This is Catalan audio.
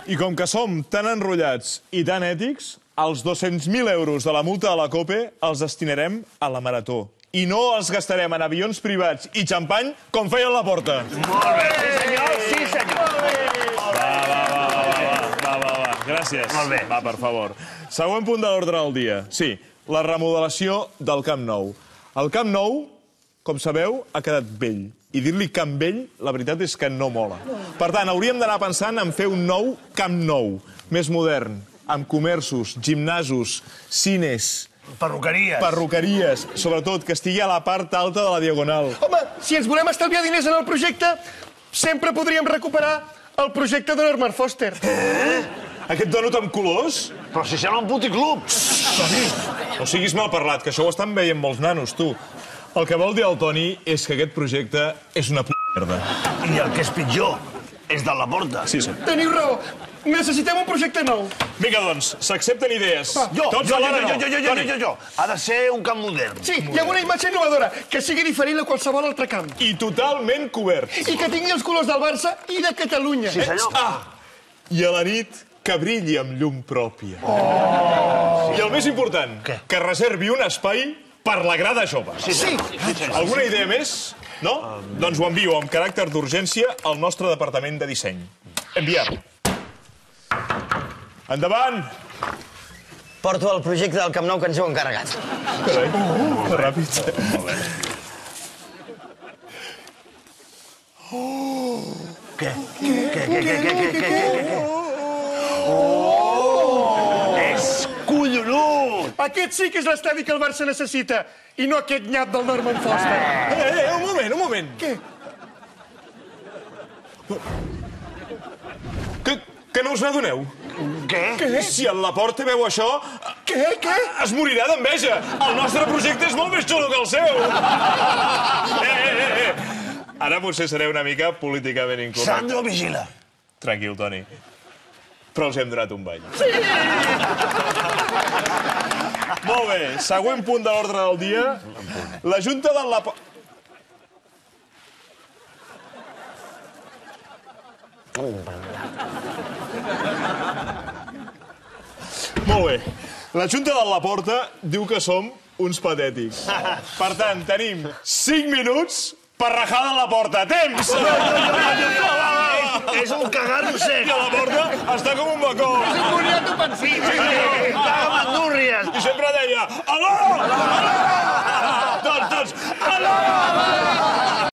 I com que som tan enrotllats i tan ètics, els 200.000 euros de la multa de la COPE els destinarem a la Marató. I no els gastarem en avions privats i xampany com feien la Porta. Molt bé, sí senyor, sí senyor. Va. Gràcies. Molt bé. Va, per favor. Següent punt de l'ordre del dia. Sí, la remodelació del Camp Nou. El Camp Nou, com sabeu, ha quedat vell. I dir-li Camp Vell, la veritat és que no mola. Per tant, hauríem d'anar pensant en fer un nou Camp Nou, més modern, amb comerços, gimnasos, cines, perruqueries, sobretot, que estigui a la part alta de la Diagonal. Home, si ens volem estalviar diners en el projecte, sempre podríem recuperar el projecte de Norman Foster. Aquest dònut amb colors? Però si sembla un puticlub. No siguis mal parlat, que això ho estan veient molts nanos, tu. El que vol dir el Toni és que aquest projecte és una merda. I el que és pitjor, és de la Porta. Sí. Teniu raó. Necessitem un projecte nou. Vinga, doncs, s'accepten idees. Jo. Jo. Ha de ser un camp modern. Sí, hi ha una imatge innovadora, que sigui diferent a qualsevol altre camp. I totalment cobert. I que tingui els colors del Barça i de Catalunya. Sí, senyor. I a la nit, que brilli amb llum pròpia. I el més important, que reservi un espai per la grada jove. Sí. Alguna idea més? No? Doncs ho envio amb caràcter d'urgència al nostre departament de disseny. Enviar. Endavant! Porto el projecte del Camp Nou que ens heu encarregat. Carai, que ràpid. Què? És collonut! Aquest sí que és l'estadi que el Barça necessita, i no aquest nyap del Norman Foster. Un moment. Què? Que no us n'adoneu? Què? Si en la Porta veu això, Què? es morirà d'enveja. El nostre projecte és molt més xulo que el seu. Ara potser seré una mica políticament incorrecte. Sandro, vigila. Tranquil, Toni. Però els hem donat un bany. Molt bé, següent punt de l'ordre del dia. La Junta de la... Molt bé. La Junta de la Porta diu que som uns patètics. Per tant, tenim 5 minuts per rajar de la Porta. Temps! És un cagar sec. I a la Porta està com un bacó. És un boniato pensí. Caga mandúrries. I sempre deia, aló! Aló! Tots, aló!